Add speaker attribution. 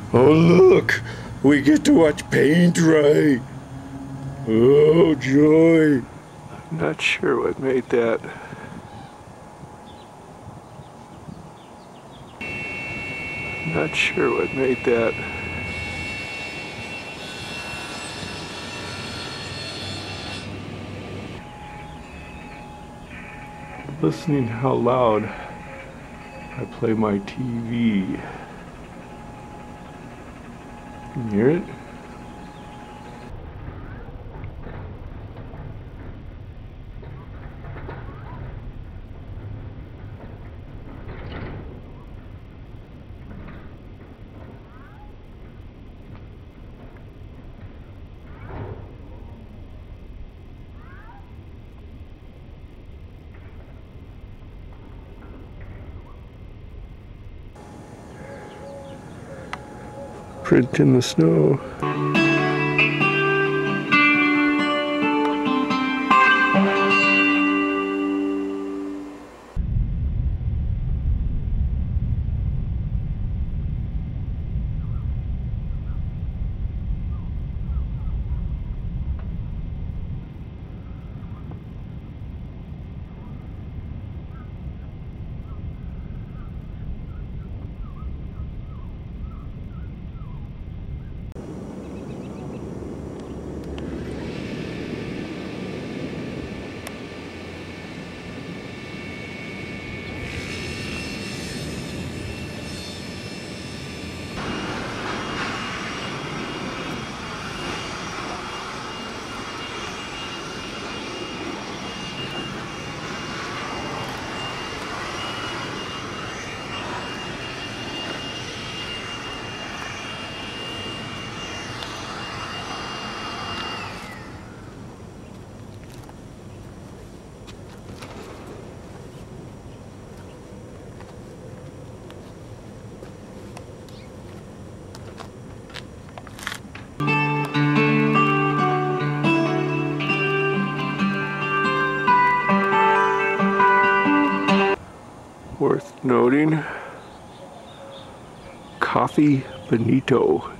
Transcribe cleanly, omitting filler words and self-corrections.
Speaker 1: Oh look, we get to watch paint dry. Oh joy.
Speaker 2: I'm not sure what made that. Not sure what made that. Listening how loud I play my TV. Can you hear it? Print in the snow. Worth noting, Coffee Benito